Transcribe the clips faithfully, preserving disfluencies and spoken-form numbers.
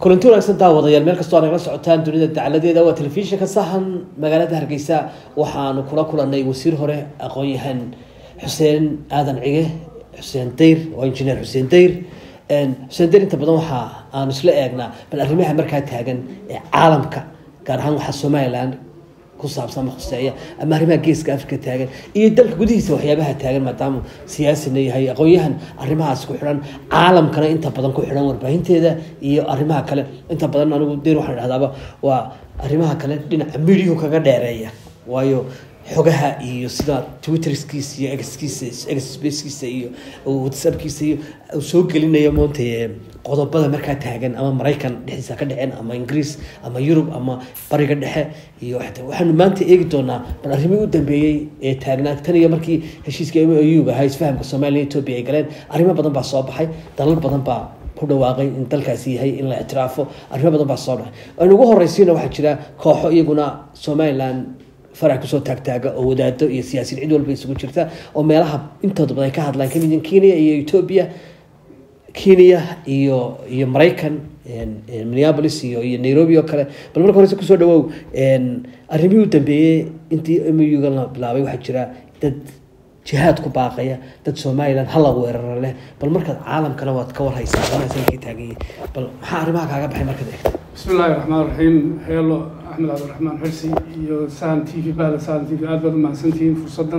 كلنتي wanaagsan daawadayaal meel kastoo aan la socotaan dunida dacaladeeda waa telefishinka sahan magaalada Hargeysa waxaan kula kulanay wasiir hore aqoon-yahan Xuseen Aadan Cige Xuseen Dayr oo injineer Xuseen Dayr een Xuseen Dayr inta badan waxa aan isla eegnaa bal arrimaha markaa taagan ee caalamka gaar ahaan waxa Soomaaliland ku saabsan maqsaya ama arrimaha geeska Afrika taagan iyo dalka gudihiisa waxyaabaha taagan maadaama siyaasina yahay aqoon-yahan arrimahaas ku xiran caalamkana inta badan ku xiran warbaahinteeda iyo arrimaha kale inta badan anigu deer waxaan dhahdaaba waa arrimaha kale dhinaca media kaga dheereeya waayo xogaha iyo sida Twitterskiisa iyo X-kiisa X-Spacekiisa iyo WhatsAppkiisa iyo soo gelinayo moonta qodobada markaa taagan ama Mareykan dhexdiisa ka dhaceen ama Ingiriis ama Yurub ama bariga dhexe iyo waxaan maanta eegi doonaa bal arrimihii u dambeeyay ee taagnaa tan iyo markii heshiiska M O U ga hay isfahamka Soomaaliya Ethiopia ay galeen arrimo badan baa soo baxay dalal badan baa ku dhawaaqay in dalkaasi yahay in la ictiraafo arrimo badan baa soo baxay aan ugu horeysiina waxa jira kooxo iyaguna Soomaaliland فرق كسو تاج تاج أو وداته يسياسي العدول بيسوي شرطة أو مالها أنت تبغى كهاد لكن من كينيا يوتوبيا كينيا يو يو أمريكان إن مينيابوليس يو يو نيروبي وكله بالمرة كورس كسو دواو إن الريميو تبيه أنت أمي يقولنا بلاوي واحد شراء تد جهات كباقية تد سومايلاند هلا ويرر له بالمرة عالم كلامات كور هاي سالنا سنكي تاجي بال حارمها كعجب بحي مركز بسم الله الرحمن الرحيم هلا أحمد عبد الرحمن حرسي يو سان تي في بعد سان تي في أدبر مع سنتين فرصة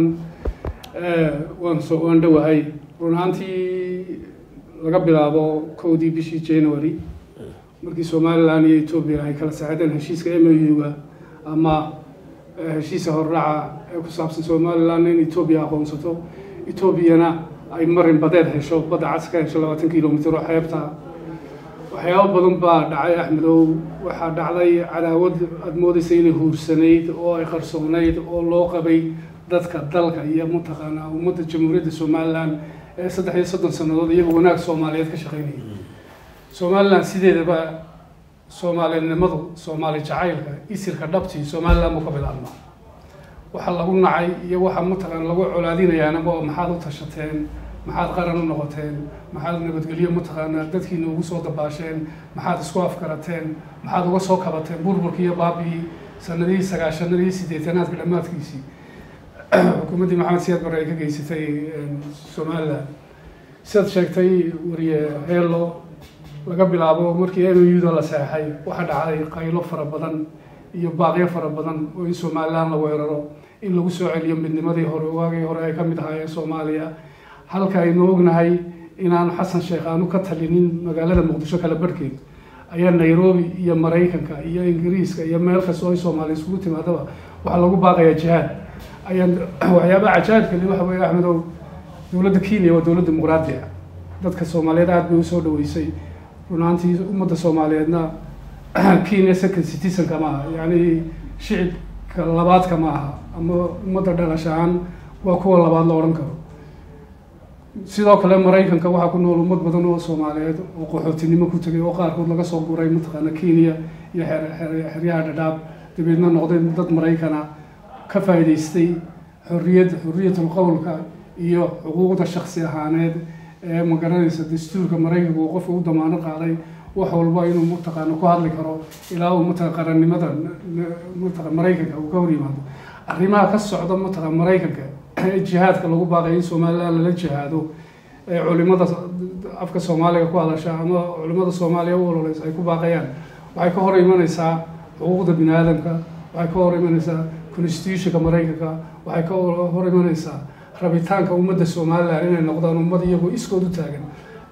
وانسو واندو هاي رونانتي لقبل هذا كودي بشي جانوري مركي سوماليلاند iyo Ethiopia ay kala saacadeen heshiiska M O U ga ama heshiiska horraaca ee ku saabsan Soomaaliland in Ethiopia aqoonsato Ethiopiana ay marin badeed hesho badda caska hesho labaatan kiiloomitir oo xeebta waxyaabo badan baa dhacay Axmedow waxa dhacday cadaawad aad moodaysay inay huursanayd oo ay qarsoonayd oo loo qabay dadka dalka iyo mutaqaana ummadda jamhuuriyadda Soomaaliland ee saddex iyo soddon sanadood iyagoo wanaag Soomaaliyeed ka shaqeynayay Soomaaliland sideedaba Soomaalinimadu Soomaali jacaylka isirka dhabtii Soomaaliland uu ka bilaabmaa waxa lagu nacay iyo waxa mutaqaana lagu colaadinayaana oo maxaad u tashateen maxaad qaran u noqoteen maxaad nabadgelyo mutaqaana dadkiina ugu soo dabaasheen maxaad isku afkarateen maxaad uga soo kabateen burburkii iyo baabii sanadii sagaashanadii sideetanaadka dhamaadkiisii xukuumaddii maxamed siyaad barre ay ka geysatay Soomaaliland sidaad sheegtay wariye heelo laga bilaabo markii M O U da la saxay waxa dhacday qaylo fara badan iyo baaqyo fara badan oo in Soomaaliland la weeraro in lagu soo celiyo midnimadii hore waagii hore ay ka mid ahaayeen Soomaaliya halka aynu ognahay inaan Xasan Sheekh aanu ka talinin magaalada Muqdisho kala barkeed ayaa Nairobi iyo Mareykanka iyo Ingiriiska iyo meel kasta oo Soomaaliya isku timaadaba waxa lagu baaqayaa jihaad ayaan waxyaabaha cajaa'ibka leh waxa weeye Axmedow dawladda Kenya waa dawlad dimuqraadi ah dadka Soomaaliyeed aad bay u soo dhaweysay runtii ummadda Soomaaliyeedna Kenya second citizen kama yani shicibka labaad kama aha ama ummadda dhalashaan waa kuwa labaad la oran karo sidoo kale Mareykanka waxa ku nool ummad badan oo Soomaaliyeed oo qaxootinimo ku tagay oo qaarkood laga soo guuray mutaqaana Kenya iyo xeryaha Dadaab dibadna noqday dad Mareykan ah ka faa'iideystay xorriyad xorriyatul qowlka iyo xuquuqda shakhsi ahaaneed ee magaranaysa dastuurka Mareykanka oo qofka u damaanad qaaday wax walba inuu mutaqaana ku hadli karo ilaa uu mutaqaana qarannimada mutaqaana Mareykanka uu ka horimaado arrimaha ka socda mutaqaana Mareykanka jihaadka lagu baaqay in Soomaaliland la jihaado ee culimada afka Soomaaliga ku hadasha ama culimada Soomaaliya oo ololeysa ay ku baaqayaan waxay ka hor imanaysaa xuquuqda bini'aadamka waxay ka hor imanaysaa constitutionka Mareykanka waxay ka hor imanaysaa rabitaanka ummadda Soomaaliland inay noqdaan ummad iyagu iskood u taagan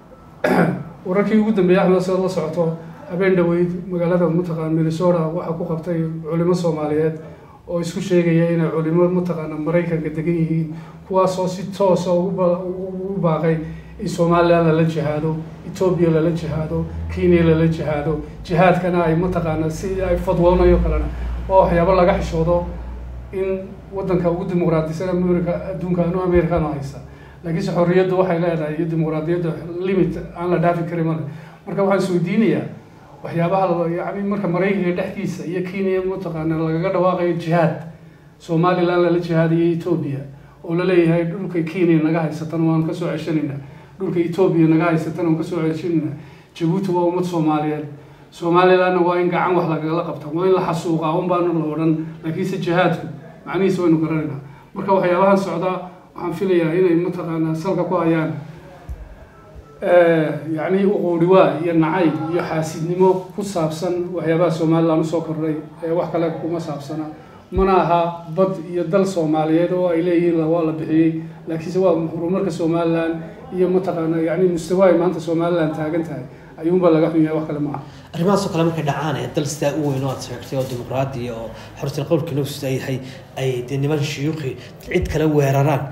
wararkii ugu dambeeyay Axmed soo la socoto habeen dhaweyd magaalada mutaqaana Minnesota waxa ku qabtay culimo Soomaaliyeed oo isku sheegaya in culimo mutaqaana Mareykanka degan yihiin kuwaas oo si toos ah ugu baaqay in Soomaaliland la jihaado Ethiopia la jihaado Kenya la jihaado jihaadkana ay mutaqaana si ay fadwoonayo kalena oo waxyaabo laga xishoodo in wadanka ugu dimuqraadisan Amerika adduunka oo Amerika haysta laakiin xorriyadu waxay leedahay dimuqraadiyadda limit aan la dhaafi karin marka waxaan soo diinayaa waxyaabaha yaani marka Mareykanka dhexdiisa iyo Kenya mutaqaana laga dhawaaqay jihaad Soomaaliland la jihaadiyay Ethiopia oo la leeyahay dhulka Kenya naga haysatan waan ka soo ceshanayna dhulka Ethiopia naga haysatan waan ka soo ceshanayna Djibouti waa ummad Soomaaliyeed Somaliland waa in gacan wax lagala qabto waa in la xasuuqa un baan la oran laakiin si jihaadku macnihiisu waynu garanayna marka waxyaabahan socda waxaan filayaa inay mataqaanaa salka ku hayaan يعني وقولوا ينعي يحاسدنمو كصابسن وحيابها سوماليلاند soo kordhay ee wax kale kuma saabsana manaha bad iyo dal Soomaaliyeed oo ay leeyihiin la wada bixiyay laakiin waa horumarka Soomaaliland iyo mataqaana yani mustawaay maanta Soomaaliland taagan tahay ayuunba laga xunyahay wax kale ma aha arrimahaas oo kale markay dhacaan ee dal sida u weyn oo sheegtay oo dimuqraadi oo xorriyad qowlka nafsi ay ay niman shuyuuqi cid kale weeraraan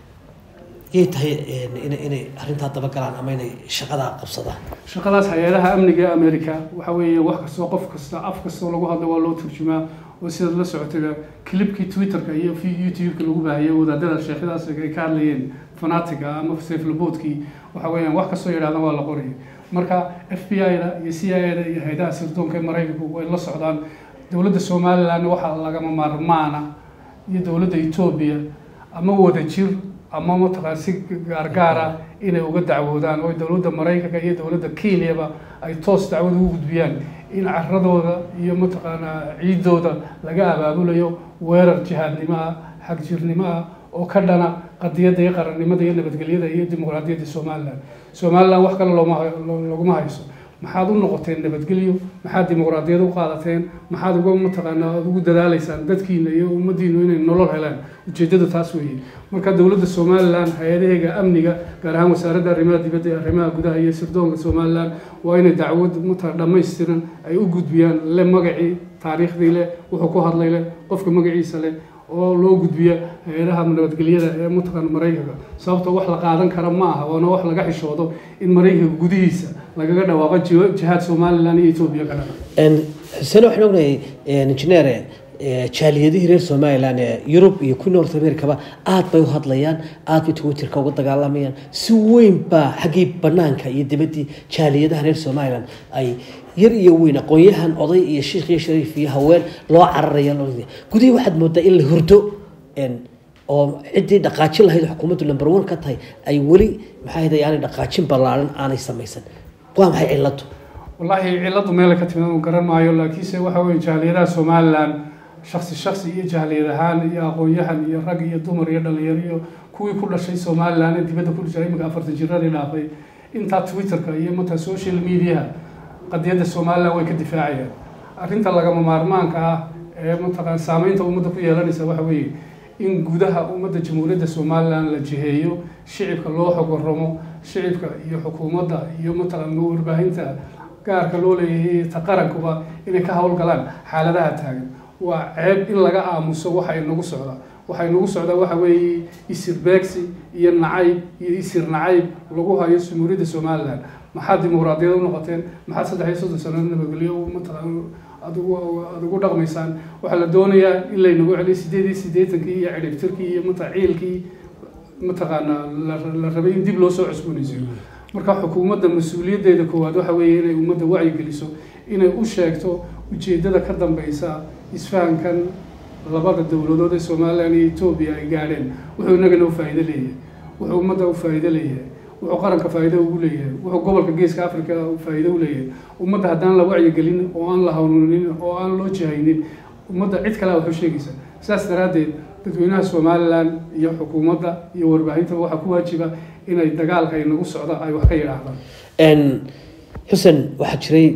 يتهي إن إن هرنتها طبقة عن أميني شغلة قبصة شغلات حياتها أمنية أمريكا وحوي واحد سوقف كسر أف كسر لو هذا والله ترجمة وسير لسعته كليب كي تويتر كي في يوتيوب كله بهاي وده ده الشيخ ده كارلين فناتيكا ما في سيف البوت كي وحوي واحد كسر هذا والله قري مركا إف بي آي لا يسي آي لا يهيدا سردون كمرايك ولا السودان دولة الصومال لأنه واحد لقى ممرمانا يدولة إثيوبيا أما هو تجير أما متقاسي غارغارا إنه وجد دعوودان أو دولة مريكا كي دولة كينيا با أي توس دعوود وجود بيان إن عرضوا ذا يوم متقانا عيدوا ذا لقى بقول يو وير جهاد لما حق جير لما أو كردنا قضية ده قرن لما ده ينبت قليل ده الديمقراطية الصومالية الصومالية وحكنا لو ما لو ما هيسو ما حد النقطتين نبت قليو ما حد ديمقراطية وقالتين ما حد يقول متقانا وجود ذا ليسان ده كينيا يو مدينة وين نلور هلان وجدده تاسويه marka dawladda Soomaaliland hay'adaha amniga gaar ahaan wasaaradda arrimaha dibadda iyo arrimaha gudaha iyo sirdoonka Soomaaliland waa in dacwad mutar dhameystiran ay u gudbiyaan la magaci taariikhdii leh wuxuu ku hadlay leh qofka magaciisa leh oo loo gudbiyo hay'adaha nabadgelyada ee mutaqan Mareykanka sababtoo wax la qaadan karo ma aha oo wax laga xishoodo in Mareykanka gudihiisa lagaga dhawaaqo jihaad Soomaaliland iyo Itoobiya kana en sano xinognay engineer jaaliyadihii reer Soomaaliland ee Yurub iyo ku North America ba aad bay u hadlayaan aad bay Twitterka uga dagaalamayaan si weyn ba xagii banaanka iyo dibadii jaaliyadaha reer Soomaaliland ay yar iyo weyn aqoonyahan oday iyo sheekh iyo shariif iyo haween loo cararayaan gudii waxaad moodaa in la hurdo en oo cidii dhaqaajin lahayd xukuumaddu number one ka tahay ay wali maxay ahayd yani dhaqaajin ballaaran aanay samaysan waa maxay ciladu wallahi ciladu meel ka timid garan maayo laakiin waxa weyn jaaliyadaha Soomaaliland شخص شخص يجهل هان يا قويهن يا رجل يا دمر يا دليريو كوي كل شيء سومال لأن تبدأ كل شيء مقافر تجرر إلى أنت تويتر كي متى سوشيال ميديا قد يد السومال لو كدفاعية أنت لقى ممارمان كا متى سامين تو مدة كوي لاني سوا حوي إن جودها ومدة جمهورية السومال لان لجهيو شعب كله حق الرمو شعب كيحكومة يوم متى نور بهنتا كار كلولي تقارن كوبا إن كهول كلام حالة تاجن وعيب إن لقى آموسه وحي النقص على وحي النقص على وحوي يصير باكسي ينعيب يصير نعيب لقوها يسمى مريد السوماليland ما حد مراديه ونقطين ما حد صدق يسوس سنين بقوليه مثلا أدو أدو رقم إنسان وحلا الدنيا إلا ينقول عليه سديدي سديتك هي عرب تركي متعيل كي متقنا للربيين دي بلوسو عسبوني زين مركا حكومة المسؤولية ده كواد وحوي إنه ومدة وعي جلسوا إنه وشاكتو وجيدة كذا بيسا إسفان كان لبعض الدولات الصومالية يعني إثيوبيا قاعدين وحنا نقلوا فائدة ليه وحنا مدة وفائدة ليه وحقرن كفائدة وليه وحقبل كجيس كأفريقيا وفائدة وليه ومدة هدان لوعي قلين وأن لهونين وأن لوجهين ومدة عد كلا وحشة جيسا ساس ترادي تدوينها الصومالية يا حكومة يا وربعين تبغى حكومة جبا إن الدجال كي نقص عضا أي وحكي أحد إن حسن واحد شري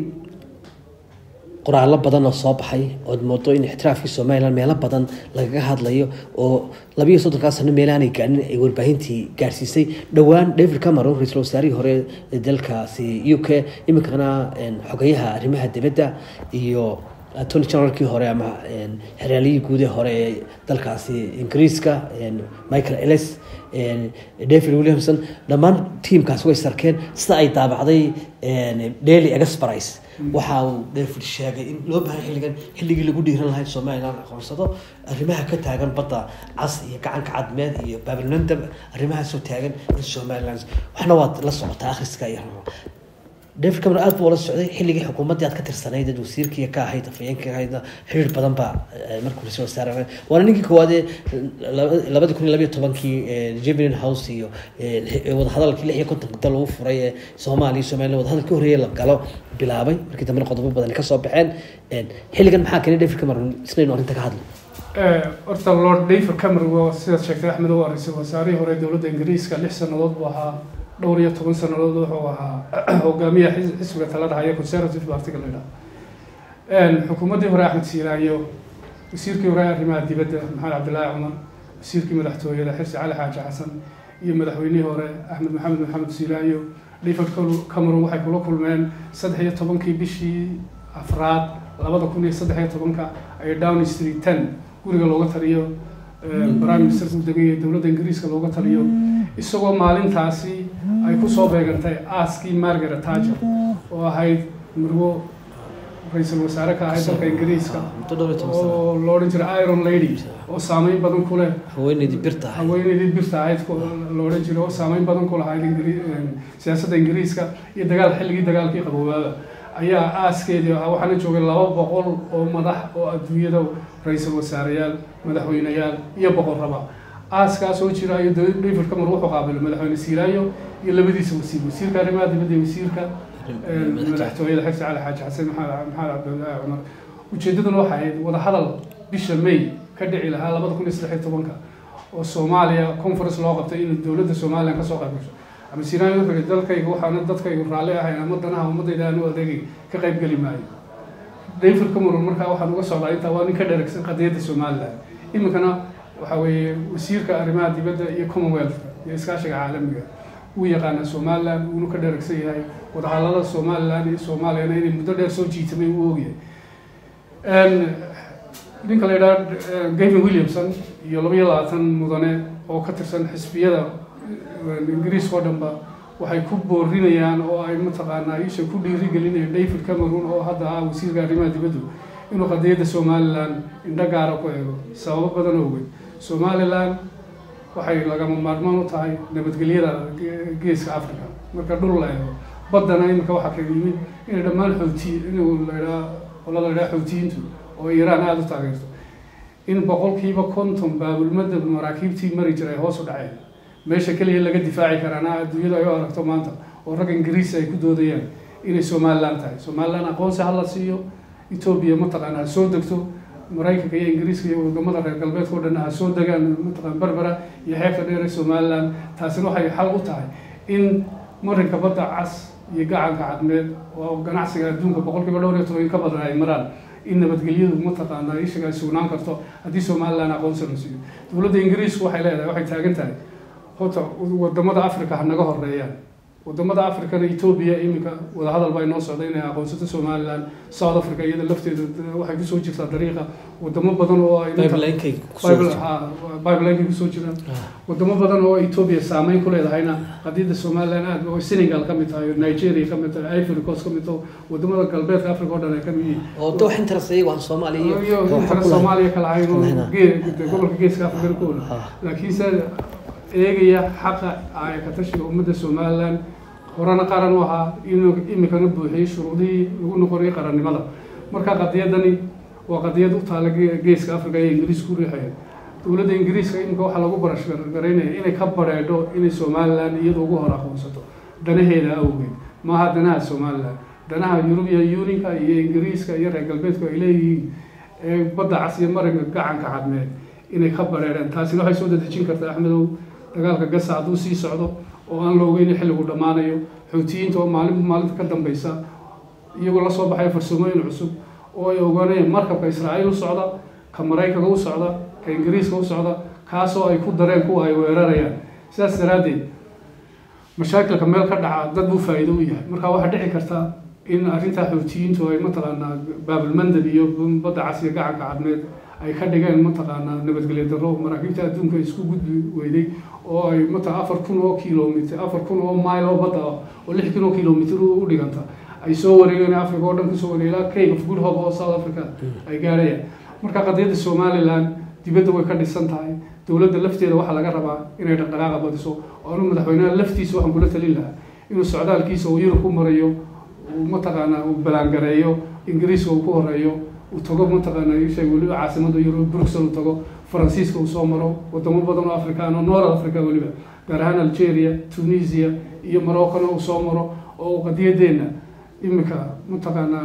قرآن بدن الصباحي ودموتين احتراف في الصومال ميلا بدن لقى هذا ليه ولبيه صدق أصلا ميلاني كان يقول بهنتي كارسيسي دوان ديفيد كاميرون رئيس الوزراء هو دلكا سي يوكي يمكن إن حقيها رمها الدبدة يو توني شاركي هو مع إن هرالي جودة هو دلكا سي إنجليزكا إن مايكل إليس إن ديفيد ويليامسون لما تيم كاسوي سركين سايد تابع ذي إن ديلي إكسبرايس waxaa dheefid sheegay in loo baahan xilligan xilligii lagu dhiiran lahayd Soomaaliland aqoonsado arrimaha ka taagan badda cas iyo gacanka cadmeed iyo Baabilnanda arrimaha soo taagan in Soomaaliland waxna waa la socota akhriska iyo David Cameron aad buu la socday xilligii xukuumadii aad ka tirsanayd wasiirkii ka ahayd afayeenkii ahayd xiriir badan baa markuu soo saaray waana ninkii koowaad laba kun iyo laba iyo tobankii Jubilee House iyo wada hadalkii lix iyo konton dal uu furay ee Soomaaliya Soomaaliya wada hadalkii horeeyay la galo bilaabay markii dambe qodobo badan ka soo baxeen xilligan maxaa keenay David Cameron isna arinta ka hadlay horta Lord David Cameron waa sida sheegtay Axmed oo ra'iisul wasaarihii hore dowladda Ingiriiska lix sanadood buu ahaa dhowr iyo toban sanadood wuxuu ahaa hogaamiyaha xisbiga talada haya Conservative Party ka leeyahay xukuumaddii hore Axmed Siiraayo wasiirkii hore arrimaha dibadda Maxamed Cabdilaahi Cumar wasiirkii madaxtooyada Xirsi Cali Xaaji Xasan iyo madaxweynihii hore Axmed Maxamed Maxamed Siiraayo David Cameron waxay kula kulmeen saddex iyo tobankii bishii afraad labada kun iyo saddex iyo tobanka ay Downing Street ten guriga looga taliyo Prime Minister degay dowladda Ingiriiska looga taliyo isagoo maalintaasi ay ku soo beegantay aaskii Margaret Thatcher oo ahayd marwo ra'iisul wasaare ka ahayd dalka Ingiriiska oo loo oran jiray Iron Lady oo saameyn badan ku leh haweeneydii birta ahayd haweeneydii birta ahayd loo oran jiray oo saameyn badan ku lahayd siyaasadda Ingiriiska iyo dagaal xilligii dagaalkii qaboobada ayaa aaskeedii waxaana joogay laba boqol oo madax oo adduunyada ra'iisul wasaareyaal madaxweynayaal iyo boqorraba aaskaas oo jira iyo David Cameron wuxuu qaabilay madaxweyne Siiraayo iyo labadiisa wasiir wasiirka arrimaha dibadda iyo wasiirka madaxtooyada Xirsi Cali Xaaji Xasan Maxamed Cabdilaahi Cumar ujeedaduna waxay ahayd wada hadal bisha May ka dhici lahaa labada kun iyo saddex iyo tobanka oo Soomaaliya conference loo qabtay in dowladda Soomaaliya ka soo qayb gasho ama Siiraayo wuxuu dalkayga waxaana dadkayga raalli ahayn ama danaha ummadayda aanu adeegay ka qayb gali maayo David Cameron markaa waxaan uga socdaa inta waa nin ka dheregsan qadiyadda Soomaaliland iminkana waxa weeye wasiirka arrimaha dibadda iyo Commonwealth iyo iskaashiga caalamiga uu yaqaan Soomaaliland uu ka dheregsan yahay wada hadallada Soomaaliland iyo Soomaaliya inay muddo dheer soo jiitamay uu ogyahay een ninka la yiraahdo Gavin Williamson iyo laba iyo labaatan mudane oo ka tirsan xisbiyada Ingiriiska oo dhanba waxay ku boorinayaan oo ay mataqaanaa isha ku dhiirigelinayaan David Cameron oo hadda ah wasiirka arrimaha dibadda inuu qadiyadda Soomaaliland indha gaar ah ku eego sababo badan oo weyn Somaliland waxay lagama maarmaan u tahay nabadgelyada geeska Afrika marka dhul la eego badana imika waxa ka yimid in dhammaan Houthi inuu la wala la Houthi-intu oo Iran aad u taageerto in boqolkiiba konton baabulmada maraakiibtii mari jiray hoos u dhacay meesha kaliya laga difaaci karana adduunyada ay aragto maanta oo rag Ingiriis ay ku doodayaan inay Somaliland tahay Somaliland aqoonsi hal la siiyo Ethiopia mataqaanaa soo degto Mareykanka iyo Ingiriiska iyo wadamada reer galbeedka oo dhan ha soo degaan mataqaan Berbera iyo xeebta dheer ee Somaliland taasina waxay xal u tahay in marinka badda cas iyo gacanka cadmeed oo ganacsiga adduunka boqolkiiba dhowr iyo toban ka badan ay maraan in nabadgelyadu mataqaanaa ay shaqa sugnaan karto haddii Somaliland aqoonsi la siiyo dowladda Ingiriiska waxay leedahay waxay taagan tahay horta wadamada Afrika ha naga horeeyaan wadamada Afrika iyo Ethiopia imika wada hadal bay noo socday inay aqoonsato Somaliland South Africa iyada lafteedu waxay ku soo jirtaa dariiqa wadamo badan oo ay Bible-kay Bible-kay ku soo jiraan wadamo badan oo Ethiopia saameyn ku leedahayna qadiyadda Somaliland aad oo Senegal ka mid tahay Nigeria ka mid tahay Ivory Coast ka mid tahay wadamada galbeedka Afrika oo dhan ay ka mid yihiin oo doox interest iyagu aan Soomaaliya iyo inta Soomaaliya kala hayno gobolka geeska Afrika ku laakiin sida eegaya xaqa ay ka tashiga ummadda Somaliland horana qaran u ahaa inuu imikana buuxiyay shuruudii lagu noqonay qarannimada marka qadiyadani waa qadiyad u taala geeska Afrika iyo Ingiriis ku riixay dowladda Ingiriiska imika waxa lagu barashgareynaya inay ka bareedo inay Somaliland iyadoo ugu hor aqoonsato danaheeda awgeed ma aha danaha Somaliland danaha European Unionka iyo Ingiriiska iyo reer galbeedku ay leeyihiin ee badda cas iyo marinka gacanka cadmeed inay ka bareereen taasina waxay soo dadejin kartaa Axmedow dagaalka Gaza hadduu sii socdo oo aan la ogeyn xilligu dhamaanayo Houthi-inta oo maalin maalinta ka dambaysa iyagoo la soo baxay farsamooyin cusub oo ay ogaanayeen markabka Israa'iil u socda ka Mareykanka u socda ka Ingiriiska u socda kaasoo ay ku dareen kuwa ay weerarayaan sidaas daraadeed mashaakilka meel ka dhaca dad buu faa'iido u yahay marka waxa dhici karta in arrinta Houthi-intu ay mataqaanaa baabilmandab iyo badda cas iyo gacanka cadmeed ay ka dhigeen mataqaanaa nabadgelyo darro maraakiibta adduunka isku gudbi weyday oo ay mata afar kun oo kiiloomitir afar kun oo mile oo badda oo lix kun oo kiiloomitir u dhiganta ay soo wareegeen Afrika oo dhan ku soo wareegay Cape of Good Hope oo South Africa ay gaarayaan marka qadiyadda Somaliland dibadda way ka dhisan tahay dowladda lafteeda waxa laga rabaa inay dhaqdhaqaaqa badiso oo uu madaxweynaha laftiisa waxaan kula talin lahaa inuu socdaalkiisa uu Yurub ku marayo uu mataqaanaa uu balangareeyo ingiriiska uu ku horeeyo uu tago mataqaanaa ii sheeg weliba caasimada Yurub Brussels uu tago Faransiiska uu soo maro wadamo badan oo Afrikaan oo North Africa weliba gaar ahaan Algeria Tunisia iyo Morocco uu soo maro oo qadiyadeena imika mataqaanaa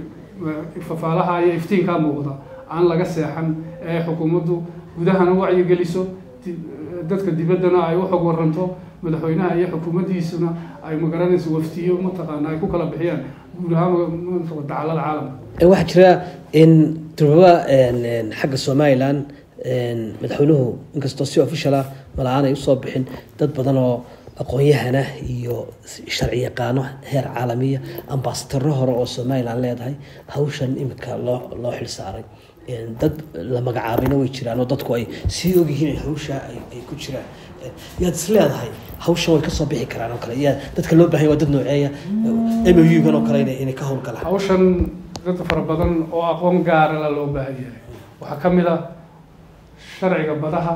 ifafaalaha iyo iftiinka muuqda aan laga seexan ee xukuumaddu gudahana wacyi geliso dadka dibaddana ay u xog waranto madaxweynaha iyo xukuumaddiisuna ay magaranayso waftiyo mataqaanaa ay ku kala bixiyaan guud ahaan dacalada caalamka waxaa jira in turba xagga Somaliland madaxweynuhu inkastoo si official ah malahan ay u soo bixin dad badan oo aqoon-yahana iyo sharci yaqaano heer caalamiya ambassador hore oo Somaliland leedahay hawshan imika loo loo xil saaray dad la magacaabayna way jiraan oo dadku ay si og yihiin hawsha ay ku jiraan yaad isleedahay hawshan way ka soo bixi karaan oo kale yaa dadka loo baahan yahay dad nooceeya M O U gan oo kale inay ka howl galaan hawshan dad fara badan oo aqoon gaar ah loo baahan yahay waxa kamid ah sharciga badaha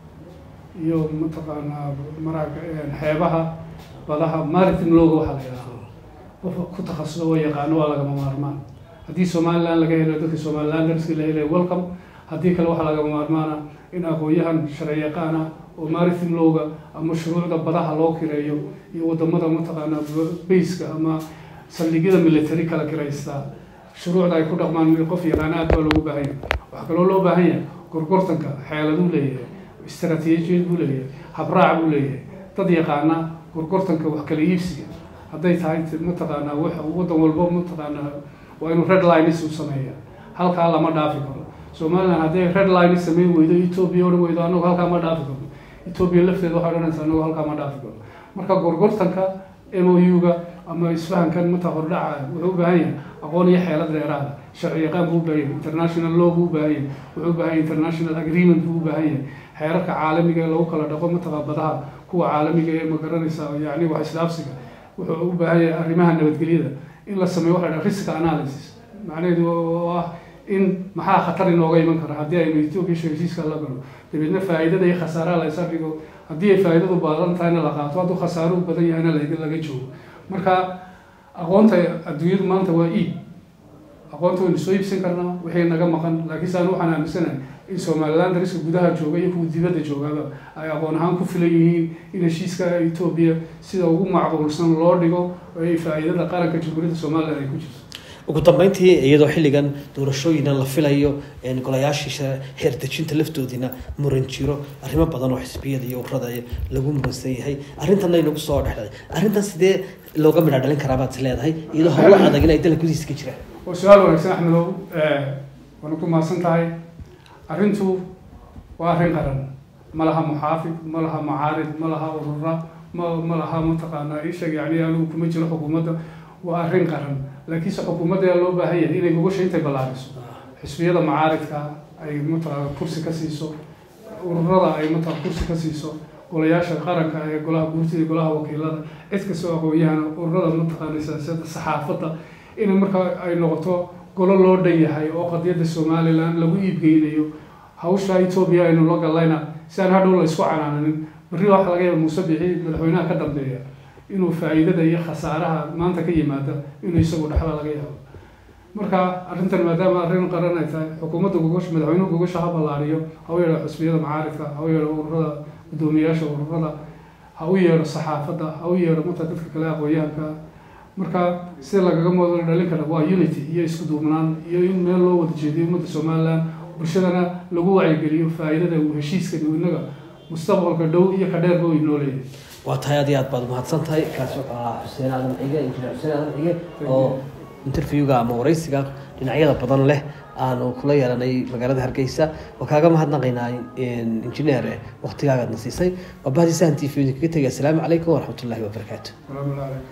iyo mataqaanaa maraaga xeebaha badaha maritime law waxa la yiraahdo ku takhasuso oo yaqaan waa laga maarmaan haddii Somaliland laga helo dadka Somaliland darsi la helay welcome haddii kale waxa laga maarmaana in aqoonyahan sharci yaqaan ah oo maritime law ama shuruucda badaha loo kireeyo iyo wadamada mataqaanaa base ama saldhigyada military kala kiraysta shuruucda ay ku dhaqmaan qof yaqaan aad baa loogu baahan yahay waxa kaloo loo baahan yahay gorgortanka xeeladu leeyahay استراتيجية بولية هبراع بولية تضيقنا ورقرتن كوحكلي يفسي هذا يتعين متقنا وح وضم والبوم متقنا وإنه ريد لاين يسوي سمية هل كلا ما دافعهم سومالنا هذا ريد لاين يسميه ويدا إثيوبيا ويدا إنه هل كلا ما دافعهم إثيوبيا لفت ذو حرنا إنه هل كلا ما دافعهم مركا قرقرتن كا إم أو يو أما إسفهان كان متقرع وهو بهاين أقول يحيى لدى إرادة شرعي قام هو بهاين international law هو بهاين وهو بهاين international agreement هو بهاين xeerarka caalamiga lagu kala dhaqo mataqaabadaha kuwa caalamiga ee magaranaysa yaani wax islaafsiga wuxuu u baahan yahay arrimaha nabadgelyada in la sameeyo waxa risk analysis macnaheedu waa in maxaa khatar inooga iman kara haddii aynu Ethiopia heshiiska la galo dibadna faa'iidada iyo khasaaraha la isabigo haddii ay faa'iidadu badan tahay la qaato haddii khasaaruhu badan yahay la laga joogo marka aqoonta adduunyadu maanta waa iib aqoonta waynu soo iibsan karnaa wixii naga maqan laakiin saan waxaan aaminsanahay in Somaliland dariska gudaha jooga iyo kuwa dibadda joogaba ay aqoon ahaan ku filan yihiin in heshiiska Ethiopia sida ugu macquulsan loo dhigo oo ay faa'iidada qaranka Jamhuuriyadda Soomaaliya ay ku jirto ugu dambeyntii iyadoo xilligan doorashooyin la filayo in golayaasha heer dejinta laftoodina muran jiro arrimo badan oo xisbiyada iyo ururada lagu muransan yahay arrintan ay nagu soo dhaxday arrintan sidee looga midha dhalin karaa baad leedahay iyadoo hawlo adag in ay dalka gudihiisa ka jiraan oo su'aal wanaagsan Axmedow ee waan ku maasan tahay arrintu waa arrin qaran ma laha muxaafid ma laha mucaarid ma laha urura ma laha mataqaanaa isha yani aanu kuma jiro xukuumadda waa arrin qaran laakiin xukuumadda loo baahan yahay inay uga shaqeynta balaariso xisbiyada mucaaridka ay mataqaanaa kursi ka siiso ururada ay mataqaanaa kursi ka siiso golayaasha qaranka ee golaha guurtida golaha wakiilada cid kasta oo aqoonyahan ururada mataqaanaa siyaasadda saxaafadda in marka ay noqoto golo loo dhan yahay oo qadiyada Somaliland lagu iibgeynayo hawsha Ethiopia aynu loo galayna si aan hadhow la isku canaananin bari wax laga yaabo Muuse Bixi madaxweynaha ka dambeeya inuu faa'iidada iyo khasaaraha maanta ka yimaado inuu isagu dhaxla laga yaabo marka arrintan maadaama arrin qaran ay tahay xukuumadda gogosha madaxweynuhu gogosha ha ballaariyo ha u yeero xisbiyada mucaaridka ha u yeero ururada gudoomiyaasha ururada ha u yeero saxaafadda ha u yeero mata dadka kale aqoonyahanka marka sida lagaga moodo dhalin kara waa unity iyo isku duubnaan iyo in meel loo wada jeediyo ummadda Somaliland bulshadana lagu wacyigeliyo faa'iidada uu heshiiska inaga mustaqbalka dhow iyo ka dheer buu inoo leeyahay waa tahay aad iyo aad baad mahadsan tahay kaas waxaa Xuseen Aadan Cige injineer Xuseen Aadan Cige oo interviewga ama waraysiga dhinacyada badan leh aanu kula yeelanay magaalada Hargeysa oo kaaga mahadnaqaynaa injineer waqtigaaga na siisay waa baahdisan T V ka tagay. Assalaamu calaykum wa rahmatullaahi wa barakaatuh.